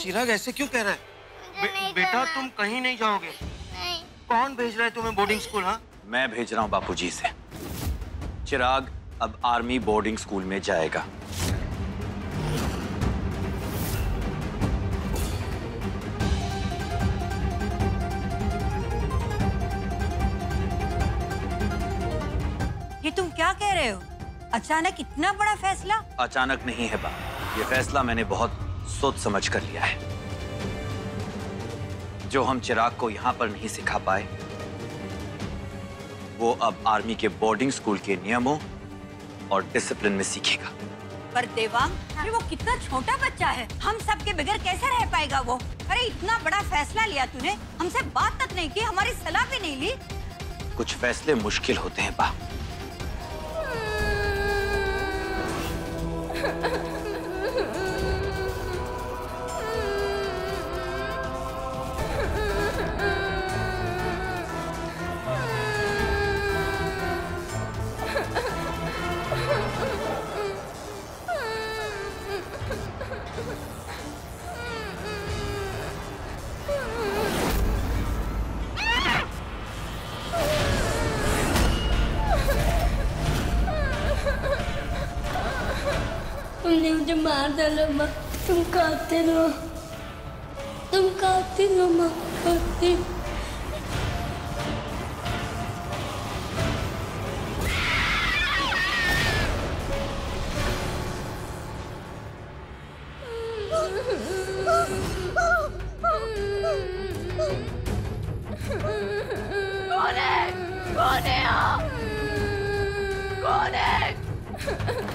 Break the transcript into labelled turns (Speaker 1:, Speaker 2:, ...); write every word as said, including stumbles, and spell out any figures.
Speaker 1: चिराग ऐसे क्यों कह रहा है? बे, बेटा तुम कहीं नहीं जाओगे।
Speaker 2: नहीं।
Speaker 1: कौन भेज रहा है तुम्हें बोर्डिंग स्कूल? हाँ,
Speaker 3: मैं भेज रहा हूँ बापूजी से। चिराग अब आर्मी बोर्डिंग स्कूल में जाएगा।
Speaker 4: ये तुम क्या कह रहे हो? अचानक इतना बड़ा फैसला?
Speaker 3: अचानक नहीं है बा, ये फैसला मैंने बहुत सोच समझ कर लिया है। जो हम चिराग को यहाँ पर नहीं सिखा पाए, वो अब आर्मी के बोर्डिंग स्कूल के नियमों और डिसिप्लिन में सीखेगा।
Speaker 4: पर देवांग, अरे वो कितना छोटा बच्चा है, हम सब के बगैर कैसे रह पाएगा वो? अरे इतना बड़ा फैसला लिया तूने, हमसे बात तक नहीं की, हमारी सलाह भी नहीं ली।
Speaker 3: कुछ फैसले मुश्किल होते हैं बा।
Speaker 2: तुमने मुझे मार डाला माँ, तुम काते रहो, तुम काते रहो माँ, काते।
Speaker 4: कौन है? कौन है आप? कौन है?